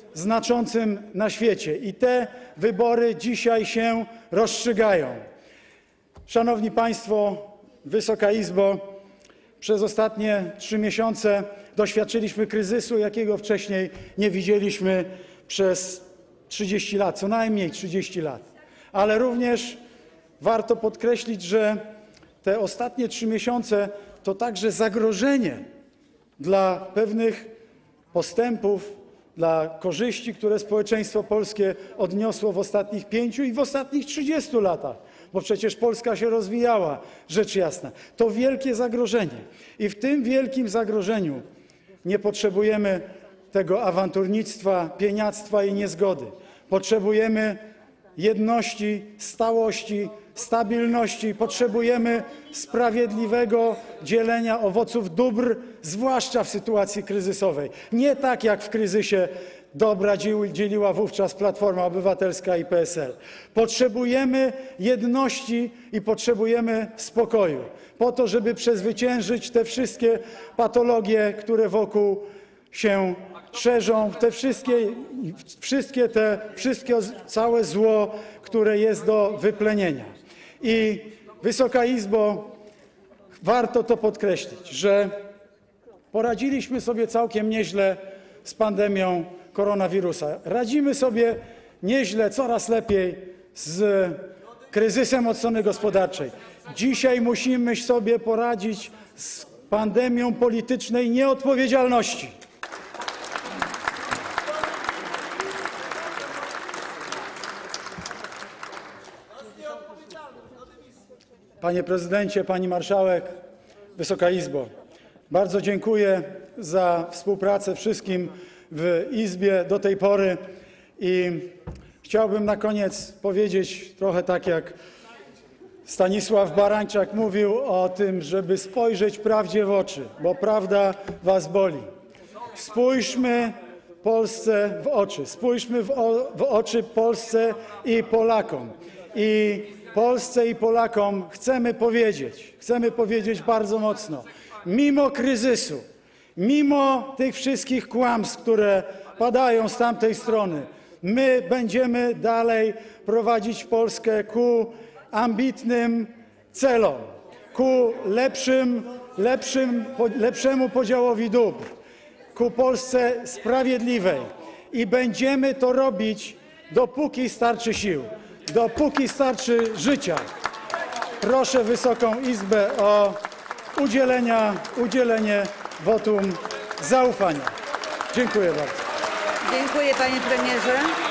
[SPEAKER 2] znaczącym na świecie. I te wybory dzisiaj się rozstrzygają. Szanowni Państwo, Wysoka Izbo, przez ostatnie trzy miesiące doświadczyliśmy kryzysu, jakiego wcześniej nie widzieliśmy przez trzydzieści lat, co najmniej trzydzieści lat. Ale również warto podkreślić, że te ostatnie trzy miesiące to także zagrożenie dla pewnych postępów, dla korzyści, które społeczeństwo polskie odniosło w ostatnich pięciu i w ostatnich trzydziestu latach, bo przecież Polska się rozwijała, rzecz jasna. To wielkie zagrożenie i w tym wielkim zagrożeniu nie potrzebujemy tego awanturnictwa, pieniactwa i niezgody. Potrzebujemy jedności, stałości, stabilności. Potrzebujemy sprawiedliwego dzielenia owoców dóbr, zwłaszcza w sytuacji kryzysowej. Nie tak jak w kryzysie dobra dzieliła wówczas Platforma Obywatelska i P S L. Potrzebujemy jedności i potrzebujemy spokoju po to, żeby przezwyciężyć te wszystkie patologie, które wokół się szerzą, te wszystkie, wszystkie te, wszystkie całe zło, które jest do wyplenienia. I Wysoka Izbo, warto to podkreślić, że poradziliśmy sobie całkiem nieźle z pandemią koronawirusa. Radzimy sobie nieźle, coraz lepiej z kryzysem od strony gospodarczej. Dzisiaj musimy sobie poradzić z pandemią politycznej nieodpowiedzialności. Panie prezydencie, pani marszałek, Wysoka Izbo, bardzo dziękuję za współpracę wszystkim w Izbie do tej pory i chciałbym na koniec powiedzieć trochę tak jak Stanisław Barańczak mówił o tym, żeby spojrzeć prawdzie w oczy, bo prawda was boli. Spójrzmy Polsce w oczy, spójrzmy w, o, w oczy Polsce i Polakom. I Polsce i Polakom chcemy powiedzieć, chcemy powiedzieć bardzo mocno, mimo kryzysu, mimo tych wszystkich kłamstw, które padają z tamtej strony, my będziemy dalej prowadzić Polskę ku ambitnym celom, ku lepszym, lepszym, lepszemu podziałowi dóbr, ku Polsce sprawiedliwej i będziemy to robić, dopóki starczy sił, dopóki starczy życia. Proszę Wysoką Izbę o udzielenia, udzielenie wotum zaufania. Dziękuję bardzo.
[SPEAKER 1] Dziękuję, panie premierze.